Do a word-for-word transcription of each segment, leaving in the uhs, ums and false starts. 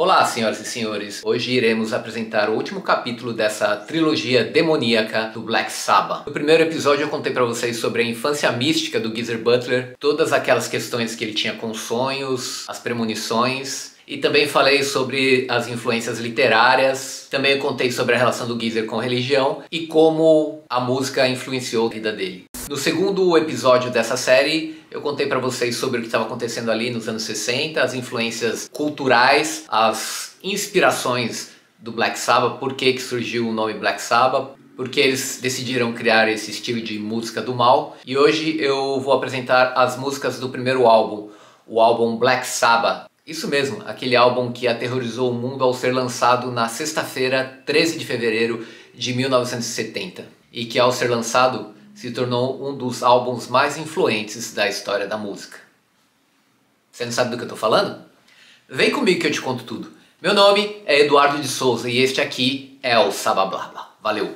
Olá, senhoras e senhores. Hoje iremos apresentar o último capítulo dessa trilogia demoníaca do Black Sabbath. No primeiro episódio eu contei pra vocês sobre a infância mística do Geezer Butler, todas aquelas questões que ele tinha com sonhos, as premonições, e também falei sobre as influências literárias. Também eu contei sobre a relação do Geezer com religião e como a música influenciou a vida dele. No segundo episódio dessa série, eu contei pra vocês sobre o que estava acontecendo ali nos anos sessenta, as influências culturais, as inspirações do Black Sabbath, por que que surgiu o nome Black Sabbath, porque eles decidiram criar esse estilo de música do mal. E hoje eu vou apresentar as músicas do primeiro álbum, o álbum Black Sabbath. Isso mesmo, aquele álbum que aterrorizou o mundo ao ser lançado na sexta-feira, treze de fevereiro de mil novecentos e setenta. E que ao ser lançado se tornou um dos álbuns mais influentes da história da música. Você não sabe do que eu tô falando? Vem comigo que eu te conto tudo. Meu nome é Eduardo de Souza e este aqui é o Sabablabla. Valeu!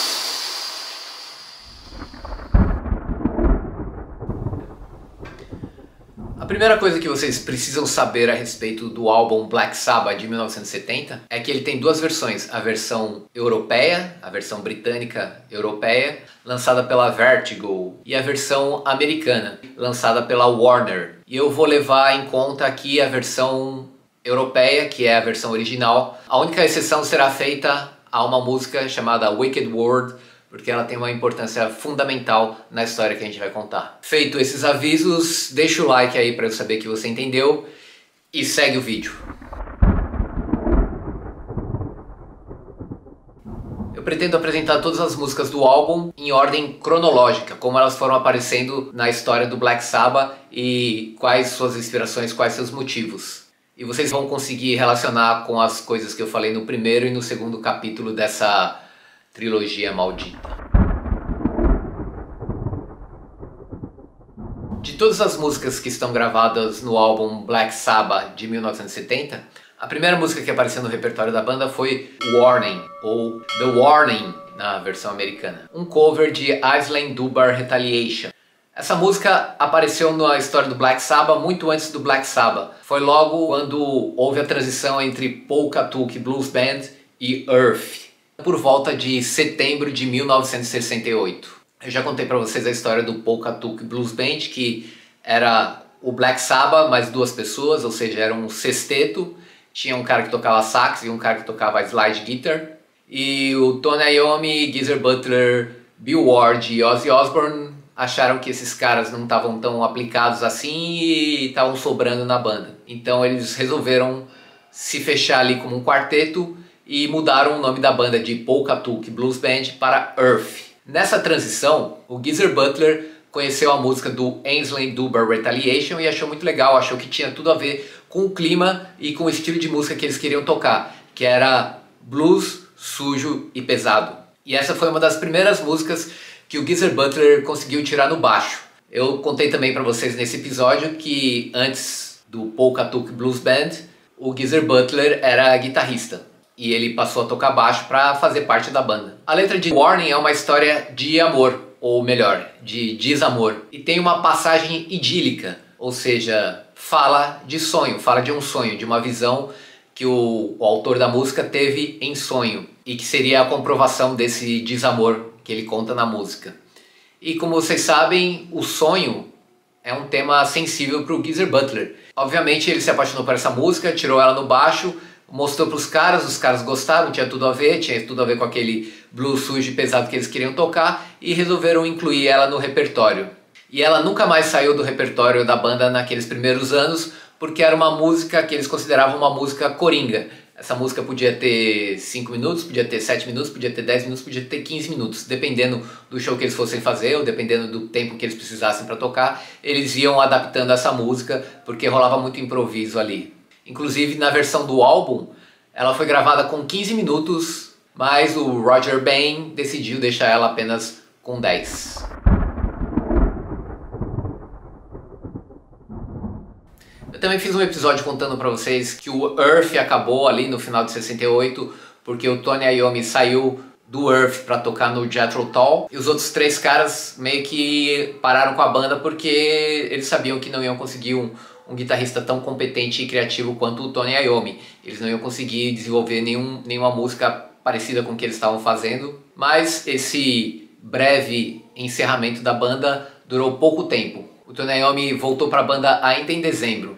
A primeira coisa que vocês precisam saber a respeito do álbum Black Sabbath de mil novecentos e setenta é que ele tem duas versões, a versão europeia, a versão britânica europeia, lançada pela Vertigo, e a versão americana, lançada pela Warner. E eu vou levar em conta aqui a versão europeia, que é a versão original. A única exceção será feita a uma música chamada Wicked World, porque ela tem uma importância fundamental na história que a gente vai contar. Feito esses avisos, deixa o like aí para eu saber que você entendeu e segue o vídeo. Eu pretendo apresentar todas as músicas do álbum em ordem cronológica, como elas foram aparecendo na história do Black Sabbath e quais suas inspirações, quais seus motivos. E vocês vão conseguir relacionar com as coisas que eu falei no primeiro e no segundo capítulo dessa trilogia maldita. De todas as músicas que estão gravadas no álbum Black Sabbath de mil novecentos e setenta, a primeira música que apareceu no repertório da banda foi Warning, ou The Warning na versão americana, um cover de Aisling Dunbar Retaliation. Essa música apareceu na história do Black Sabbath muito antes do Black Sabbath. Foi logo quando houve a transição entre Polka Tulk Blues Band e Earth, por volta de setembro de mil novecentos e sessenta e oito. Eu já contei pra vocês a história do Polka Tulk Blues Band, que era o Black Sabbath mais duas pessoas, ou seja, era um sexteto. Tinha um cara que tocava sax e um cara que tocava slide guitar. E o Tony Iommi, Geezer Butler, Bill Ward e Ozzy Osbourne acharam que esses caras não estavam tão aplicados assim e estavam sobrando na banda. Então eles resolveram se fechar ali como um quarteto e mudaram o nome da banda de Polka Tulk Blues Band para Earth. Nessa transição, o Geezer Butler conheceu a música do Aisling Dunbar Retaliation e achou muito legal, achou que tinha tudo a ver com o clima e com o estilo de música que eles queriam tocar, que era blues sujo e pesado. E essa foi uma das primeiras músicas que o Geezer Butler conseguiu tirar no baixo. Eu contei também para vocês nesse episódio que antes do Polka Tulk Blues Band, o Geezer Butler era guitarrista. E ele passou a tocar baixo para fazer parte da banda. A letra de Warning é uma história de amor, ou melhor, de desamor. E tem uma passagem idílica, ou seja, fala de sonho, fala de um sonho, de uma visão que o, o autor da música teve em sonho. E que seria a comprovação desse desamor que ele conta na música. E como vocês sabem, o sonho é um tema sensível para o Geezer Butler. Obviamente ele se apaixonou por essa música, tirou ela no baixo, mostrou para os caras, os caras gostaram, tinha tudo a ver, tinha tudo a ver com aquele blues sujo e pesado que eles queriam tocar e resolveram incluir ela no repertório. E ela nunca mais saiu do repertório da banda naqueles primeiros anos, porque era uma música que eles consideravam uma música coringa. Essa música podia ter cinco minutos, podia ter sete minutos, podia ter dez minutos, podia ter quinze minutos. Dependendo do show que eles fossem fazer ou dependendo do tempo que eles precisassem para tocar, eles iam adaptando essa música porque rolava muito improviso ali. Inclusive na versão do álbum, ela foi gravada com quinze minutos, mas o Roger Bain decidiu deixar ela apenas com dez. Eu também fiz um episódio contando pra vocês que o Earth acabou ali no final de sessenta e oito, porque o Tony Iommi saiu do Earth pra tocar no Jethro Tull, e os outros três caras meio que pararam com a banda porque eles sabiam que não iam conseguir um, um guitarrista tão competente e criativo quanto o Tony Iommi. Eles não iam conseguir desenvolver nenhum, nenhuma música parecida com o que eles estavam fazendo, mas esse breve encerramento da banda durou pouco tempo. O Tony Iommi voltou para a banda ainda em dezembro.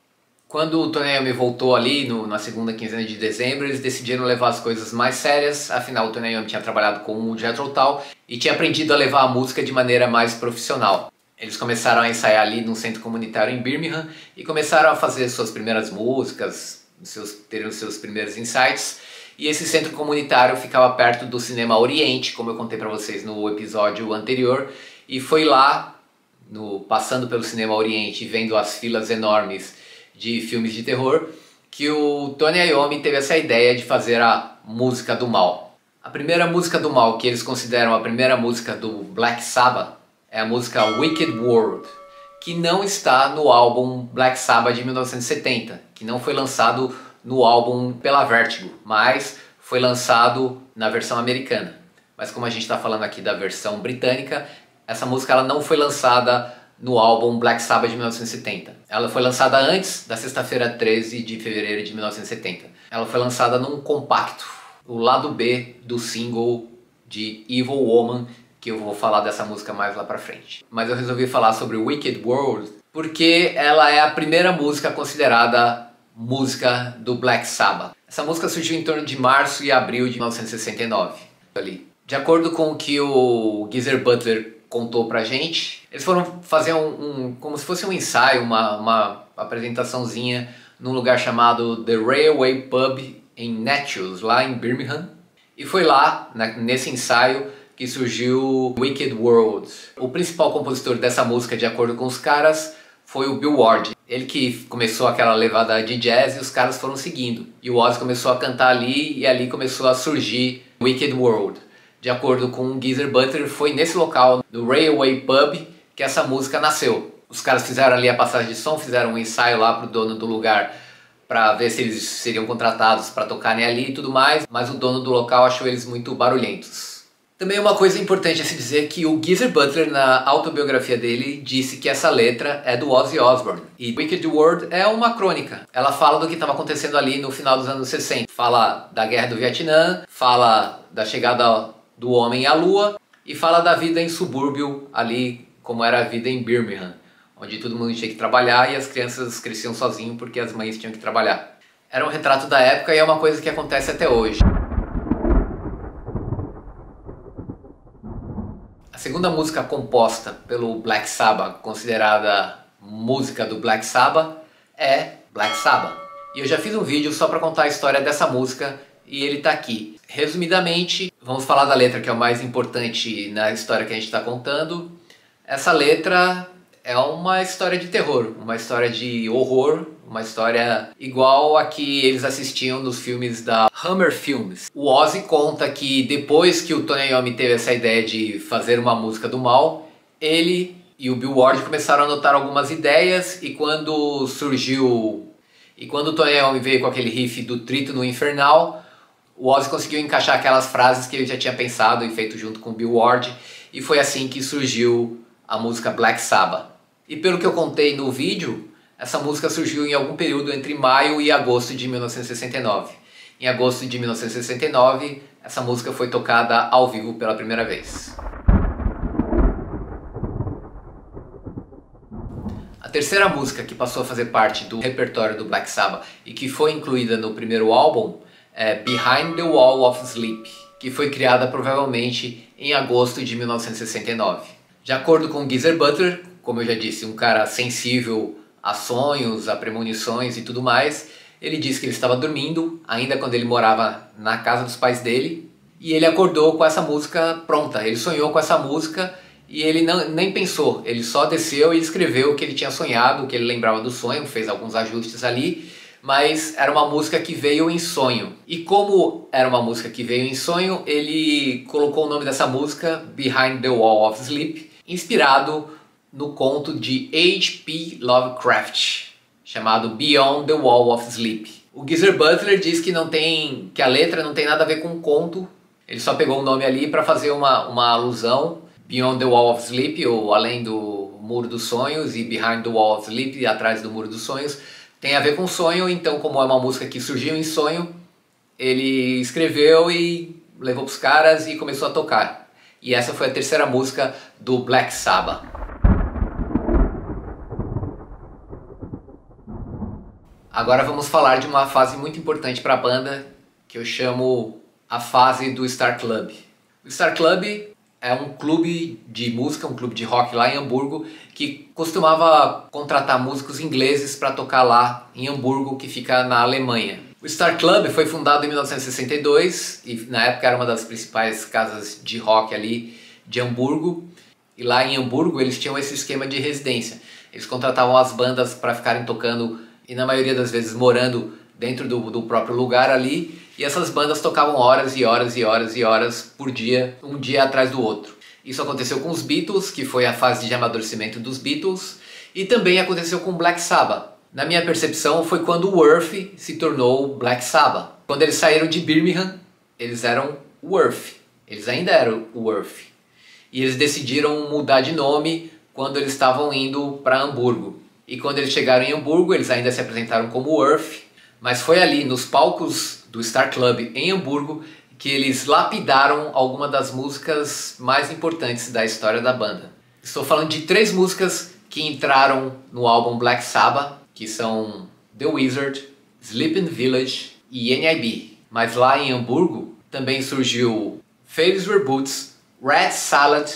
Quando o Tony Iommi voltou ali no, na segunda quinzena de dezembro, eles decidiram levar as coisas mais sérias, afinal o Tony Iommi tinha trabalhado com o Jethro Tull e tinha aprendido a levar a música de maneira mais profissional. Eles começaram a ensaiar ali num centro comunitário em Birmingham e começaram a fazer suas primeiras músicas, seus, ter os seus primeiros insights. E esse centro comunitário ficava perto do Cinema Oriente, como eu contei para vocês no episódio anterior, e foi lá, no, passando pelo Cinema Oriente e vendo as filas enormes de filmes de terror, que o Tony Iommi teve essa ideia de fazer a música do mal. A primeira música do mal, que eles consideram a primeira música do Black Sabbath, é a música Wicked World, que não está no álbum Black Sabbath de mil novecentos e setenta, que não foi lançado no álbum pela Vertigo, mas foi lançado na versão americana. Mas como a gente está falando aqui da versão britânica, essa música ela não foi lançada no álbum Black Sabbath de mil novecentos e setenta. Ela foi lançada antes da sexta-feira treze de fevereiro de mil novecentos e setenta. Ela foi lançada num compacto, o lado B do single de Evil Woman, que eu vou falar dessa música mais lá pra frente. Mas eu resolvi falar sobre Wicked World porque ela é a primeira música considerada música do Black Sabbath. Essa música surgiu em torno de março e abril de mil novecentos e sessenta e nove. Ali. De acordo com o que o Geezer Butler contou pra gente, eles foram fazer um, um como se fosse um ensaio, uma, uma apresentaçãozinha num lugar chamado The Railway Pub em Netchels, lá em Birmingham. E foi lá, na, nesse ensaio, que surgiu Wicked World. O principal compositor dessa música, de acordo com os caras, foi o Bill Ward. Ele que começou aquela levada de jazz e os caras foram seguindo. E o Ozzy começou a cantar ali e ali começou a surgir Wicked World. De acordo com o Geezer Butler, foi nesse local, no Railway Pub, que essa música nasceu. Os caras fizeram ali a passagem de som, fizeram um ensaio lá pro dono do lugar para ver se eles seriam contratados para tocarem ali e tudo mais, mas o dono do local achou eles muito barulhentos. Também uma coisa importante a se dizer que o Geezer Butler, na autobiografia dele, disse que essa letra é do Ozzy Osbourne. E Wicked World é uma crônica. Ela fala do que estava acontecendo ali no final dos anos sessenta. Fala da guerra do Vietnã, fala da chegada do homem à lua e fala da vida em subúrbio ali, como era a vida em Birmingham, onde todo mundo tinha que trabalhar e as crianças cresciam sozinhos porque as mães tinham que trabalhar. Era um retrato da época e é uma coisa que acontece até hoje. A segunda música composta pelo Black Sabbath, considerada música do Black Sabbath, é Black Sabbath. E eu já fiz um vídeo só para contar a história dessa música e ele tá aqui. Resumidamente, vamos falar da letra, que é o mais importante na história que a gente está contando. Essa letra é uma história de terror, uma história de horror, uma história igual a que eles assistiam nos filmes da Hammer Films. O Ozzy conta que depois que o Tony Iommi teve essa ideia de fazer uma música do mal, ele e o Bill Ward começaram a anotar algumas ideias e quando surgiu... E quando o Tony Iommi veio com aquele riff do Trítono Infernal, o Ozzy conseguiu encaixar aquelas frases que ele já tinha pensado e feito junto com o Bill Ward, e foi assim que surgiu a música Black Sabbath. E pelo que eu contei no vídeo, essa música surgiu em algum período entre maio e agosto de mil novecentos e sessenta e nove. Em agosto de mil novecentos e sessenta e nove, essa música foi tocada ao vivo pela primeira vez. A terceira música que passou a fazer parte do repertório do Black Sabbath e que foi incluída no primeiro álbum é Behind the Wall of Sleep, que foi criada provavelmente em agosto de mil novecentos e sessenta e nove. De acordo com Geezer Butler, como eu já disse, um cara sensível a sonhos, a premonições e tudo mais, ele disse que ele estava dormindo, ainda quando ele morava na casa dos pais dele, e ele acordou com essa música pronta. Ele sonhou com essa música e ele não, nem pensou, ele só desceu e escreveu o que ele tinha sonhado, o que ele lembrava do sonho, fez alguns ajustes ali, mas era uma música que veio em sonho. E como era uma música que veio em sonho, ele colocou o nome dessa música, Behind the Wall of Sleep, inspirado no conto de H P Lovecraft, chamado Beyond the Wall of Sleep. O Geezer Butler diz que, não tem, que a letra não tem nada a ver com o conto, ele só pegou o nome ali para fazer uma, uma alusão, Beyond the Wall of Sleep, ou além do, Muro dos Sonhos e Behind the Wall of Sleep, Atrás do Muro dos Sonhos, tem a ver com sonho. Então, como é uma música que surgiu em sonho, ele escreveu e levou para os caras e começou a tocar. E essa foi a terceira música do Black Sabbath. Agora vamos falar de uma fase muito importante para a banda, que eu chamo a fase do Star Club. O Star Club é um clube de música, um clube de rock lá em Hamburgo, que costumava contratar músicos ingleses para tocar lá em Hamburgo, que fica na Alemanha. O Star Club foi fundado em mil novecentos e sessenta e dois e na época era uma das principais casas de rock ali de Hamburgo. E lá em Hamburgo eles tinham esse esquema de residência. Eles contratavam as bandas para ficarem tocando e na maioria das vezes morando dentro do, do próprio lugar ali. E essas bandas tocavam horas e horas e horas e horas por dia, um dia atrás do outro. Isso aconteceu com os Beatles, que foi a fase de amadurecimento dos Beatles, e também aconteceu com Black Sabbath. Na minha percepção, foi quando o Worth se tornou Black Sabbath. Quando eles saíram de Birmingham, eles eram Worth. Eles ainda eram Worth. E eles decidiram mudar de nome quando eles estavam indo para Hamburgo. E quando eles chegaram em Hamburgo, eles ainda se apresentaram como Worth. Mas foi ali, nos palcos do Star Club em Hamburgo, que eles lapidaram alguma das músicas mais importantes da história da banda. Estou falando de três músicas que entraram no álbum Black Sabbath, que são The Wizard, Sleeping Village e N I B. Mas lá em Hamburgo também surgiu Failures Were Boots, Red Salad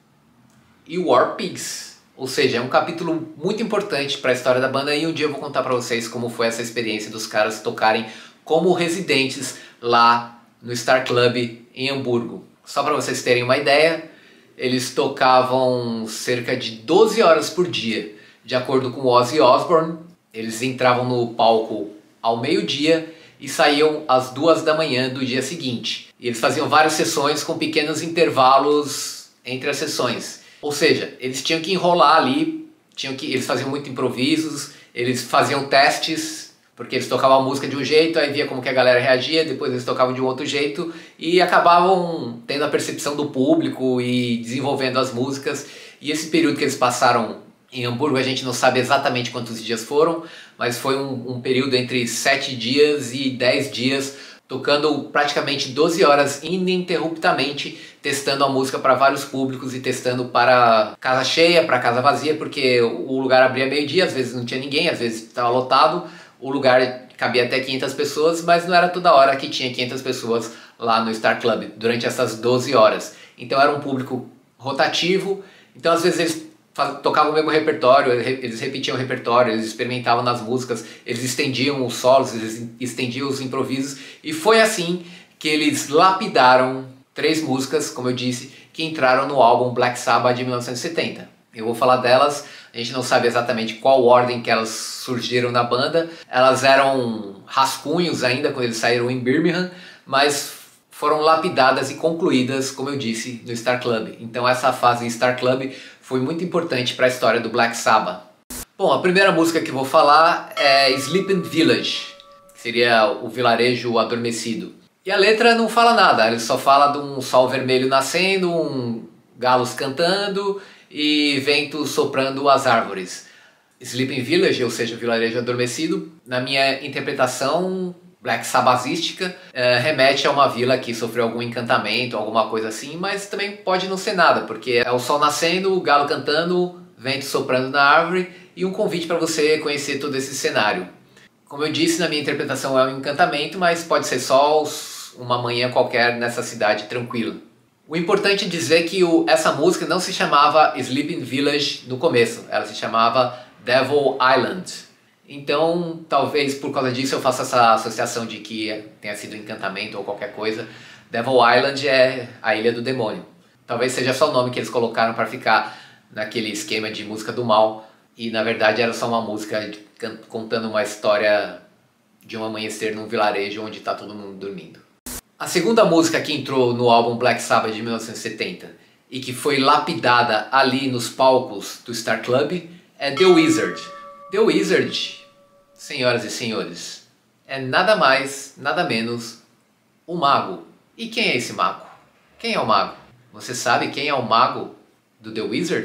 e War Pigs. Ou seja, é um capítulo muito importante para a história da banda e um dia eu vou contar para vocês como foi essa experiência dos caras tocarem como residentes lá no Star Club em Hamburgo. Só para vocês terem uma ideia, eles tocavam cerca de doze horas por dia. De acordo com Ozzy Osbourne, eles entravam no palco ao meio-dia e saíam às duas da manhã do dia seguinte. E eles faziam várias sessões com pequenos intervalos entre as sessões. Ou seja, eles tinham que enrolar ali, tinham que, eles faziam muito improvisos, eles faziam testes, porque eles tocavam a música de um jeito, aí via como que a galera reagia, depois eles tocavam de um outro jeito e acabavam tendo a percepção do público e desenvolvendo as músicas. E esse período que eles passaram em Hamburgo, a gente não sabe exatamente quantos dias foram, mas foi um, um período entre sete dias e dez dias, tocando praticamente doze horas ininterruptamente, testando a música para vários públicos e testando para casa cheia, para casa vazia, porque o lugar abria meio-dia, às vezes não tinha ninguém, às vezes estava lotado, o lugar cabia até quinhentas pessoas, mas não era toda hora que tinha quinhentas pessoas lá no Star Club, durante essas doze horas. Então era um público rotativo, então às vezes eles tocavam o mesmo repertório, eles repetiam o repertório, eles experimentavam nas músicas, eles estendiam os solos, eles estendiam os improvisos, e foi assim que eles lapidaram três músicas, como eu disse, que entraram no álbum Black Sabbath de mil novecentos e setenta. Eu vou falar delas, a gente não sabe exatamente qual ordem que elas surgiram na banda, elas eram rascunhos ainda quando eles saíram em Birmingham, mas foram lapidadas e concluídas, como eu disse, no Star Club. Então essa fase em Star Club foi muito importante para a história do Black Sabbath. Bom, a primeira música que eu vou falar é Sleeping Village, que seria o vilarejo adormecido. E a letra não fala nada, ele só fala de um sol vermelho nascendo, um galos cantando e vento soprando as árvores. Sleeping Village, ou seja, o vilarejo adormecido, na minha interpretação Black Sabbathística, é, remete a uma vila que sofreu algum encantamento, alguma coisa assim, mas também pode não ser nada, porque é o sol nascendo, o galo cantando, vento soprando na árvore e um convite para você conhecer todo esse cenário. Como eu disse, na minha interpretação é um encantamento, mas pode ser só uma manhã qualquer nessa cidade tranquila. O importante é dizer que o, essa música não se chamava Sleeping Village no começo, ela se chamava Devil Island. Então, talvez por causa disso eu faça essa associação de que tenha sido encantamento ou qualquer coisa. Devil Island é a Ilha do Demônio. Talvez seja só o nome que eles colocaram para ficar naquele esquema de música do mal. E na verdade era só uma música de, contando uma história de um amanhecer num vilarejo onde está todo mundo dormindo. A segunda música que entrou no álbum Black Sabbath de mil novecentos e setenta e que foi lapidada ali nos palcos do Star Club é The Wizard. The Wizard, senhoras e senhores, é nada mais, nada menos, o mago. E quem é esse mago? Quem é o mago? Você sabe quem é o mago do The Wizard?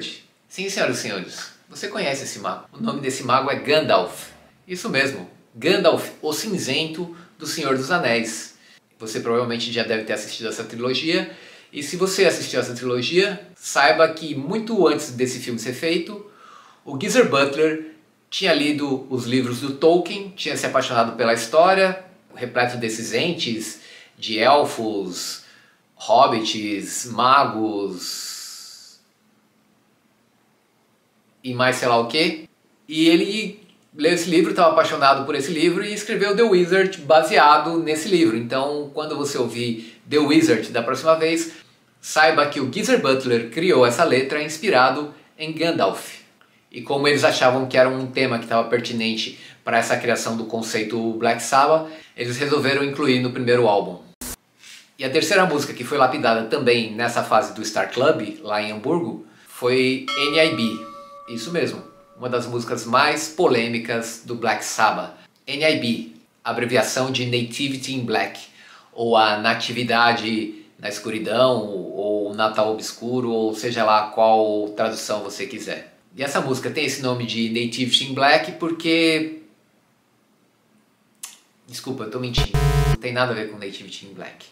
Sim, senhoras e senhores, você conhece esse mago. O nome desse mago é Gandalf. Isso mesmo, Gandalf, o Cinzento do Senhor dos Anéis. Você provavelmente já deve ter assistido essa trilogia. E se você assistiu essa trilogia, saiba que muito antes desse filme ser feito, o Geezer Butler tinha lido os livros do Tolkien, tinha se apaixonado pela história, repleto desses entes de elfos, hobbits, magos e mais sei lá o que. E ele leu esse livro, estava apaixonado por esse livro e escreveu The Wizard baseado nesse livro. Então, quando você ouvir The Wizard da próxima vez, saiba que o Geezer Butler criou essa letra inspirado em Gandalf. E como eles achavam que era um tema que estava pertinente para essa criação do conceito Black Sabbath, eles resolveram incluir no primeiro álbum. E a terceira música que foi lapidada também nessa fase do Star Club, lá em Hamburgo, foi N I B. Isso mesmo, uma das músicas mais polêmicas do Black Sabbath. N I B, abreviação de Nativity in Black, ou a Natividade na Escuridão, ou Natal Obscuro, ou seja lá qual tradução você quiser. E essa música tem esse nome de Nativity in Black porque... Desculpa, eu tô mentindo. Não tem nada a ver com Nativity in Black.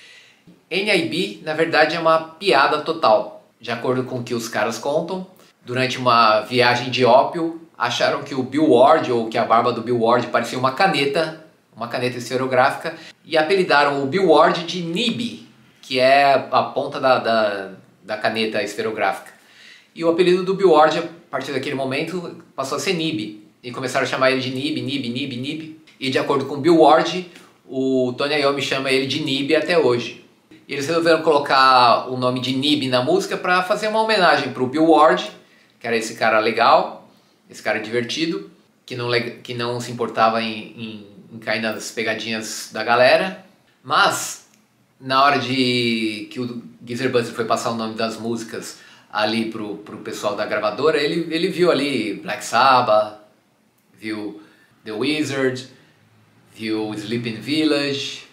N I B, na verdade, é uma piada total. De acordo com o que os caras contam, durante uma viagem de ópio, acharam que o Bill Ward, ou que a barba do Bill Ward parecia uma caneta, uma caneta esferográfica, e apelidaram o Bill Ward de Nib, que é a ponta da, da, da caneta esferográfica. E o apelido do Bill Ward, a partir daquele momento, passou a ser Nib. E começaram a chamar ele de Nib, Nib, Nib, Nib. E de acordo com o Bill Ward, o Tony Iommi chama ele de Nib até hoje. E eles resolveram colocar o nome de Nib na música para fazer uma homenagem para o Bill Ward, que era esse cara legal, esse cara divertido, que não, que não se importava em, em, em cair nas pegadinhas da galera. Mas, na hora de que o Geezer Butler foi passar o nome das músicas ali pro, pro pessoal da gravadora, ele, ele viu ali Black Sabbath, viu The Wizard, viu Sleeping Village,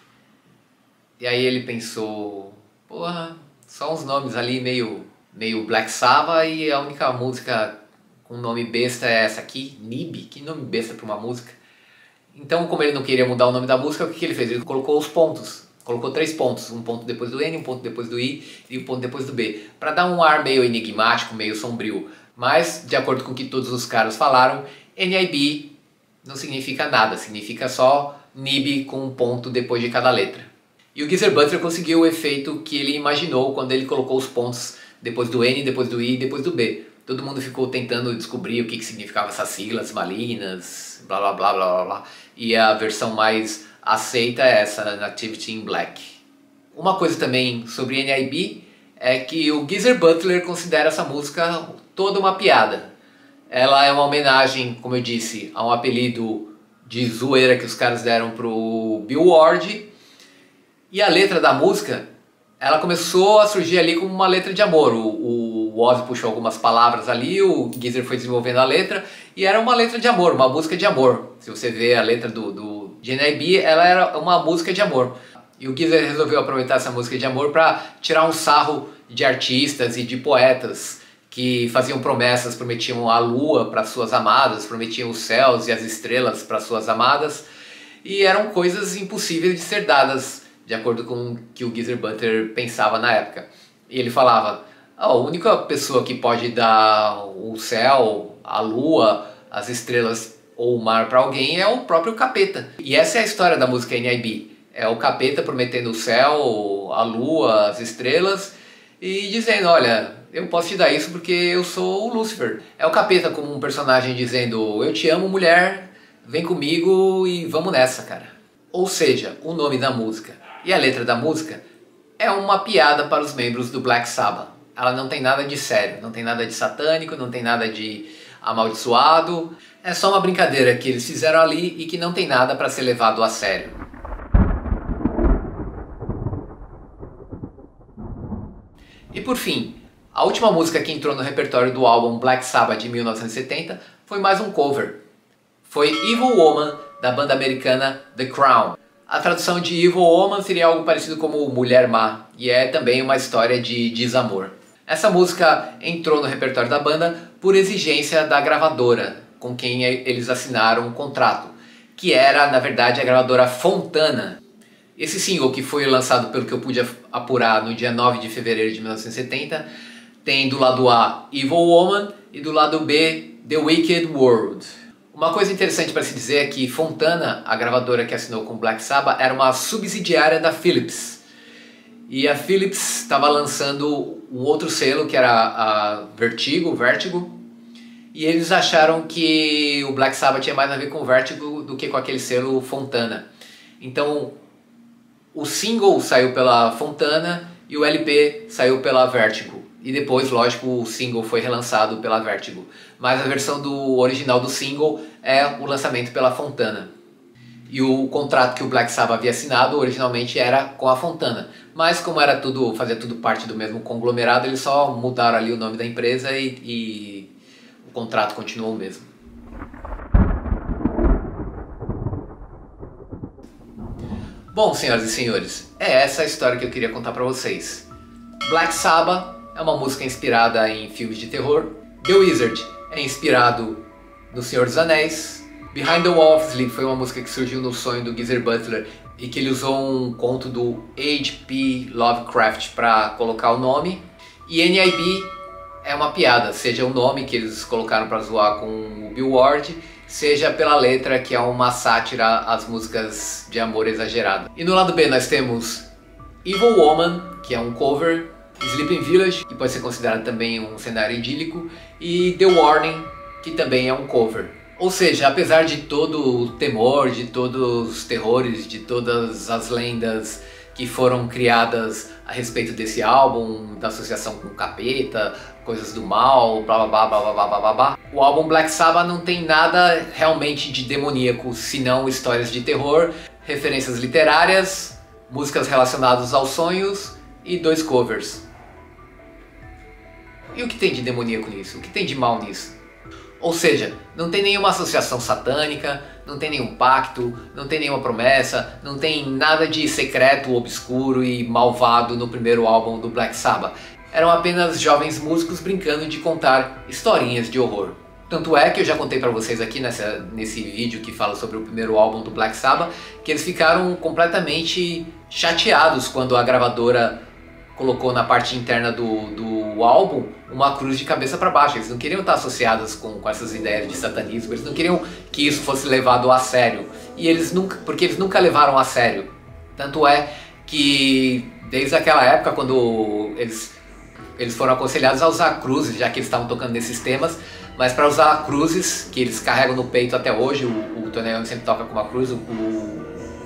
e aí ele pensou, porra, só uns nomes ali meio, meio Black Sabbath, e a única música com nome besta é essa aqui, Nib, que nome besta para uma música. Então, como ele não queria mudar o nome da música, o que, que ele fez? Ele colocou os pontos. Colocou três pontos, um ponto depois do N, um ponto depois do I e um ponto depois do B, para dar um ar meio enigmático, meio sombrio. Mas, de acordo com o que todos os caras falaram, N I B não significa nada, significa só Nib com um ponto depois de cada letra. E o Geezer Butler conseguiu o efeito que ele imaginou quando ele colocou os pontos depois do N, depois do I e depois do B. Todo mundo ficou tentando descobrir o que, que significavam essas siglas malignas, blá blá blá blá blá. E a versão mais aceita é essa, Nativity in Black. Uma coisa também sobre N I B é que o Geezer Butler considera essa música toda uma piada. Ela é uma homenagem, como eu disse, a um apelido de zoeira que os caras deram pro Bill Ward. E a letra da música, ela começou a surgir ali como uma letra de amor. O, o Ozzy puxou algumas palavras ali, o Geezer foi desenvolvendo a letra, e era uma letra de amor, uma música de amor. Se você vê a letra do, do de N I B, ela era uma música de amor. E o Geezer resolveu aproveitar essa música de amor para tirar um sarro de artistas e de poetas que faziam promessas, prometiam a lua para suas amadas, prometiam os céus e as estrelas para suas amadas, e eram coisas impossíveis de ser dadas, de acordo com o que o Geezer Butler pensava na época. E ele falava, a única pessoa que pode dar o céu, a lua, as estrelas ou o mar para alguém é o próprio capeta. E essa é a história da música N I B. É o capeta prometendo o céu, a lua, as estrelas e dizendo, olha, eu posso te dar isso porque eu sou o Lúcifer. É o capeta como um personagem dizendo, eu te amo, mulher, vem comigo e vamos nessa, cara. Ou seja, o nome da música e a letra da música é uma piada para os membros do Black Sabbath. Ela não tem nada de sério, não tem nada de satânico, não tem nada de amaldiçoado. É só uma brincadeira que eles fizeram ali e que não tem nada para ser levado a sério. E por fim, a última música que entrou no repertório do álbum Black Sabbath de mil novecentos e setenta foi mais um cover. Foi Evil Woman, da banda americana The Crown. A tradução de Evil Woman seria algo parecido como Mulher Má, e é também uma história de desamor. Essa música entrou no repertório da banda por exigência da gravadora com quem eles assinaram um contrato, que era, na verdade, a gravadora Fontana. Esse single, que foi lançado, pelo que eu pude apurar, no dia nove de fevereiro de mil novecentos e setenta, tem do lado A Evil Woman e do lado B The Wicked World. Uma coisa interessante para se dizer é que Fontana, a gravadora que assinou com Black Sabbath, era uma subsidiária da Philips. E a Philips estava lançando um outro selo, que era a Vertigo, Vertigo, e eles acharam que o Black Sabbath tinha mais a ver com o Vertigo do que com aquele selo Fontana. Então o single saiu pela Fontana e o L P saiu pela Vertigo. E depois, lógico, o single foi relançado pela Vertigo. Mas a versão do original do single é o lançamento pela Fontana. E o contrato que o Black Sabbath havia assinado originalmente era com a Fontana. Mas como era tudo, fazia tudo parte do mesmo conglomerado, eles só mudaram ali o nome da empresa e, e o contrato continuou o mesmo. Bom, senhoras e senhores, é essa a história que eu queria contar pra vocês. Black Sabbath é uma música inspirada em filmes de terror. The Wizard é inspirado no Senhor dos Anéis. Behind the Wall of Sleep foi uma música que surgiu no sonho do Geezer Butler e que ele usou um conto do H P Lovecraft para colocar o nome. E N I B é uma piada, seja o nome que eles colocaram para zoar com o Bill Ward, seja pela letra, que é uma sátira às músicas de amor exagerado. E no lado B nós temos Evil Woman, que é um cover, Sleeping Village, que pode ser considerado também um cenário idílico, e The Warning, que também é um cover. Ou seja, apesar de todo o temor, de todos os terrores, de todas as lendas que foram criadas a respeito desse álbum, da associação com o capeta, coisas do mal, blá blá blá blá blá blá blá blá, o álbum Black Sabbath não tem nada realmente de demoníaco, senão histórias de terror, referências literárias, músicas relacionadas aos sonhos e dois covers. E o que tem de demoníaco nisso? O que tem de mal nisso? Ou seja, não tem nenhuma associação satânica, não tem nenhum pacto, não tem nenhuma promessa, não tem nada de secreto, obscuro e malvado no primeiro álbum do Black Sabbath. Eram apenas jovens músicos brincando de contar historinhas de horror. Tanto é que eu já contei pra vocês aqui nessa, nesse vídeo que fala sobre o primeiro álbum do Black Sabbath, que eles ficaram completamente chateados quando a gravadora colocou na parte interna do, do álbum uma cruz de cabeça para baixo. Eles não queriam estar associados com, com essas ideias de satanismo, eles não queriam que isso fosse levado a sério. E eles nunca, porque eles nunca levaram a sério. Tanto é que desde aquela época, quando eles, eles foram aconselhados a usar cruzes, já que eles estavam tocando nesses temas, mas para usar cruzes, que eles carregam no peito até hoje, o, o Tony Iommi sempre toca com uma cruz, o, o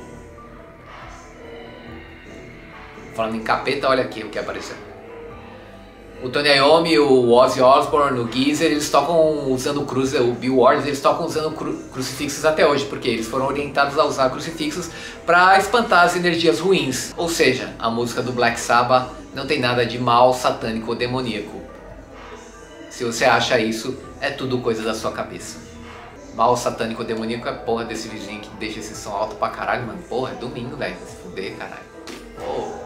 falando em capeta, olha aqui o que apareceu. O Tony Iommi, o Ozzy Osbourne, o Geezer, eles tocam usando cruzes, o Bill Ward, eles tocam usando cru crucifixos até hoje, porque eles foram orientados a usar crucifixos para espantar as energias ruins. Ou seja, a música do Black Sabbath não tem nada de mal, satânico ou demoníaco. Se você acha isso, é tudo coisa da sua cabeça. Mal, satânico ou demoníaco é porra desse vizinho que deixa esse som alto pra caralho, mano. Porra, é domingo, velho. Se fuder, caralho. Oh.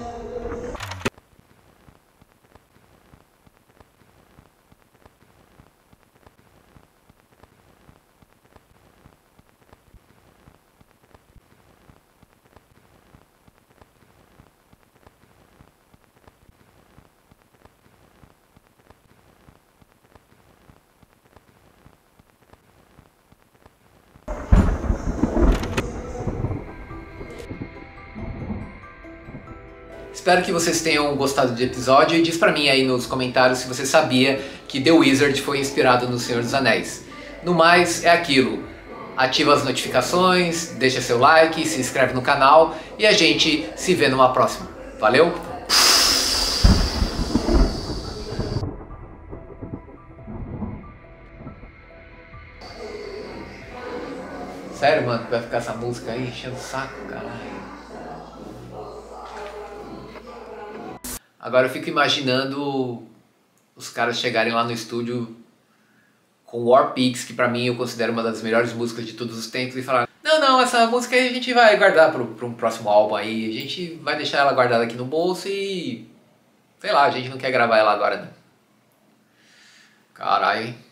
Espero que vocês tenham gostado do episódio e diz pra mim aí nos comentários se você sabia que The Wizard foi inspirado no Senhor dos Anéis. No mais, é aquilo. Ativa as notificações, deixa seu like, se inscreve no canal e a gente se vê numa próxima. Valeu? Sério, mano, vai ficar essa música aí enchendo o saco, caralho. Agora eu fico imaginando os caras chegarem lá no estúdio com War Pigs, que pra mim eu considero uma das melhores músicas de todos os tempos, e falar: não, não, essa música aí a gente vai guardar para um próximo álbum aí, a gente vai deixar ela guardada aqui no bolso e Sei lá, a gente não quer gravar ela agora, né? Carai.